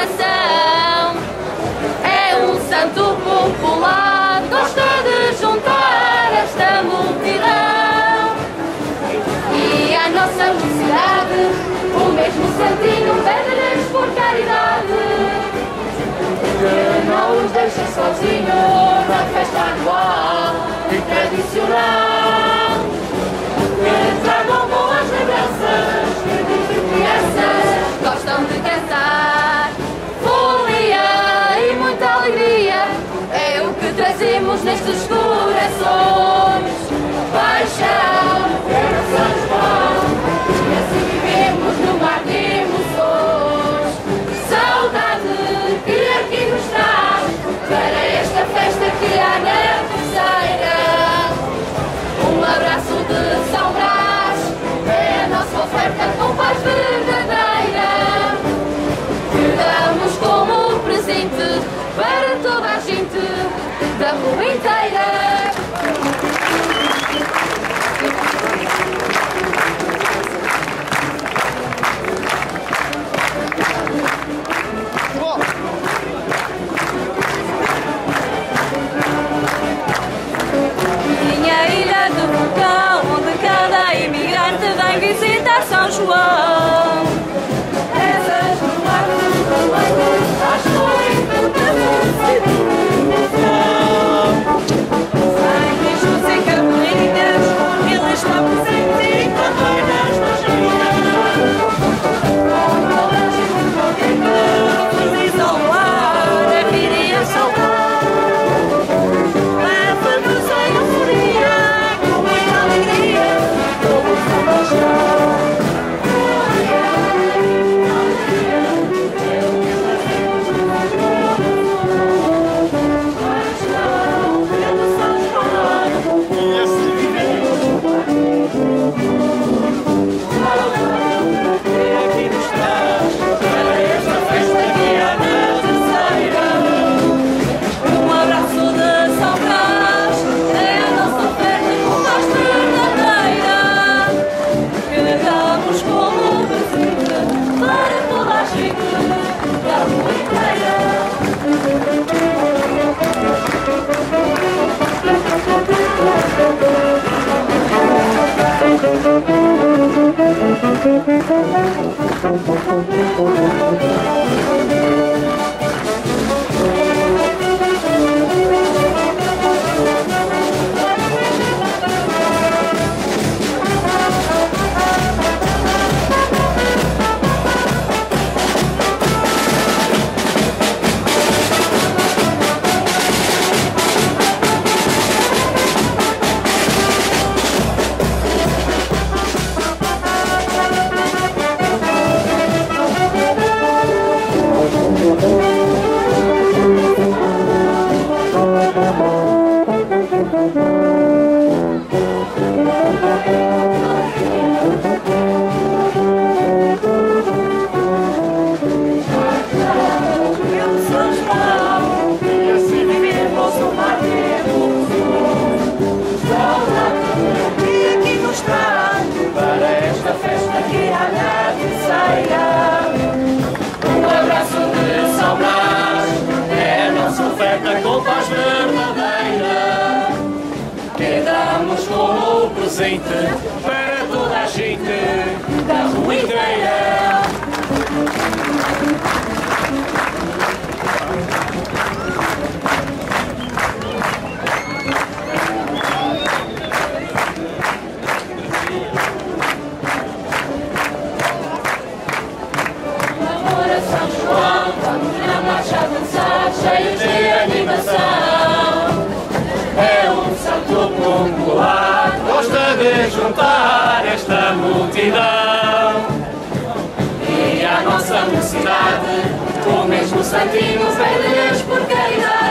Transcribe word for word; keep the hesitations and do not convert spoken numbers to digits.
animação. É um santo popular, gosta de juntar esta multidão. E a nossa mocidade, o mesmo santinho pede-lhes por caridade, que não os deixe sozinhos na festa anual e tradicional. Que tragam boas lembranças, que crianças gostam de cantar. Folia e muita alegria é o que trazemos nestes corações. Paixão, São João, e assim vivemos no mar de emoções. Saudade que aqui nos traz para esta festa que há na terceira. Um abraço de São Brás é a nossa oferta com paz verdadeira, que damos como presente para toda a gente da rua inteira. Minha ilha do vulcão, onde cada imigrante vem visitar São João. Essas no mar do leite, as flores do Sem bichos e capelinhas, ele está presente em cadeiras das vidas. Feliz ao lar, a vida e a saudade. Leva-nos a euforia, com muita alegria, todos a paixão. Com paz verdadeira, que damos como presente para toda a gente da rua inteira. Agora São João, vamos na marcha dançar, cheios de animação. É um santo popular, gosta de juntar esta multidão. E a nossa mocidade, o mesmo santinho pede-lhes por caridade,